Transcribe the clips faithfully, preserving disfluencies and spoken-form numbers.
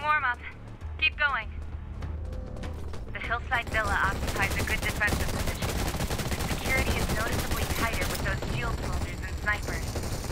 warm-up. Keep going. The hillside villa occupies a good defensive position. The security is noticeably tighter with those shield soldiers and snipers.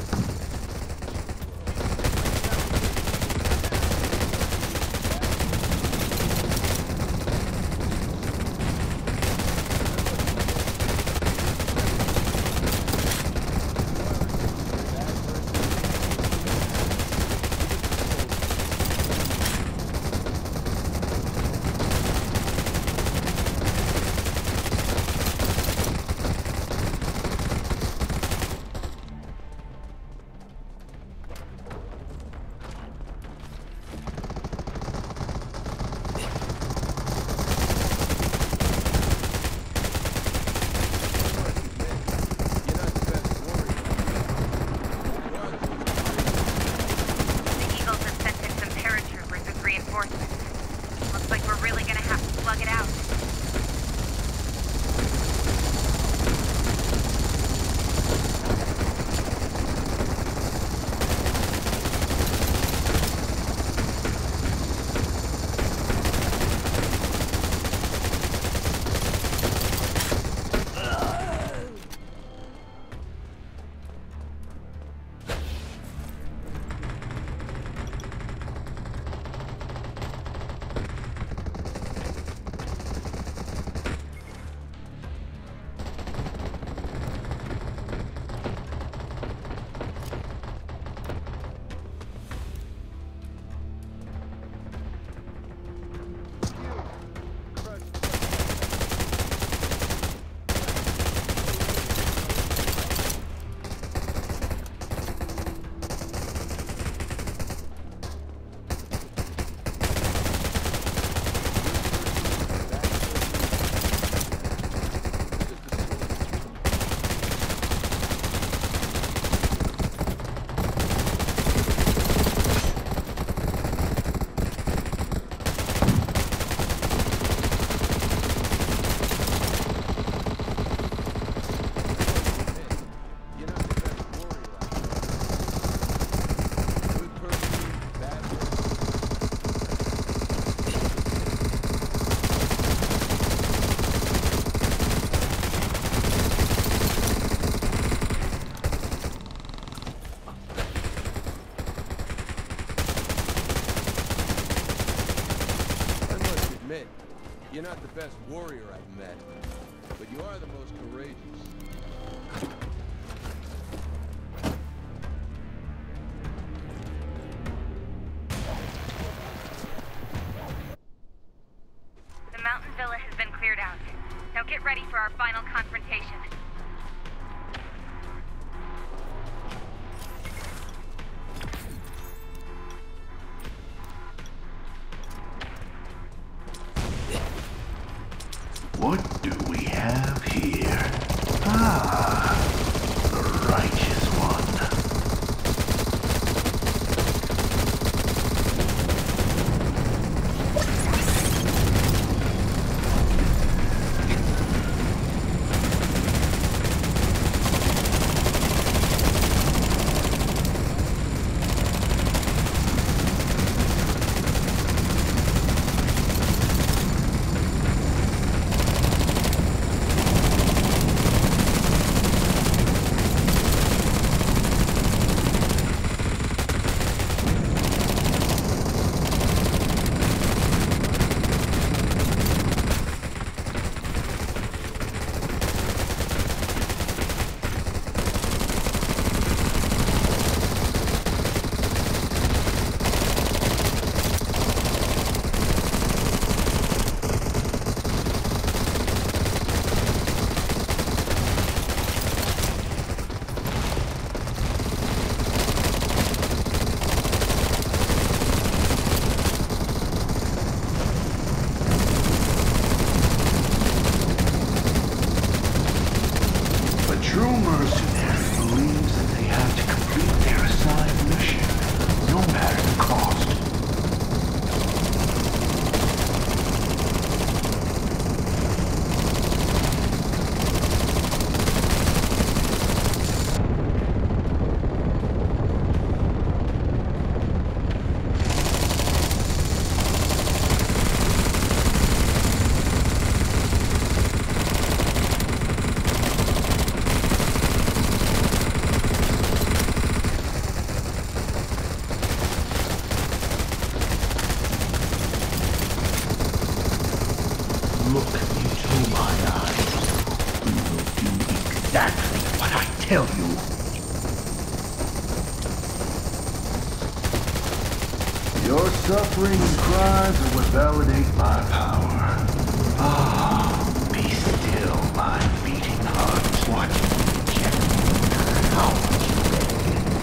You're not the best warrior I've met, but you are the most courageous. The mountain villa has been cleared out. Now get ready for our final confrontation. What do we have here? Ah, the righteous one. Your suffering and cries are what validate my power. Ah, be still, my beating heart. Watch me gently. How much you beg.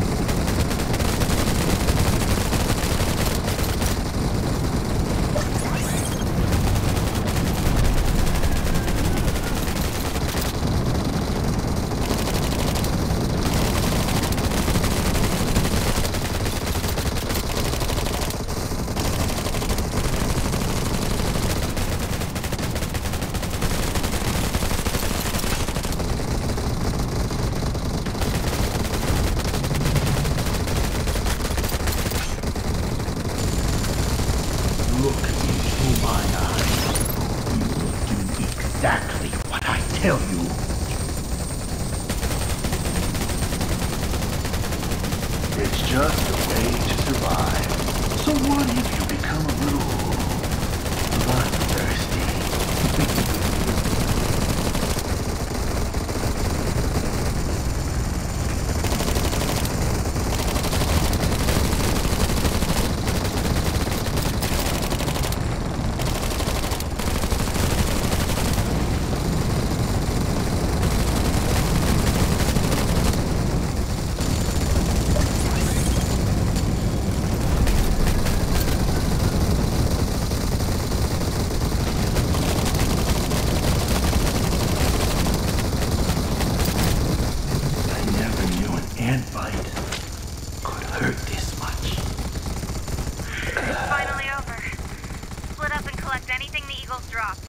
Look into my eyes. You will do exactly what I tell you. It's just a way to survive. So what if you become a little bloodthirsty? Ant bite could hurt this much. It's finally over. Split up and collect anything the Eagles drop.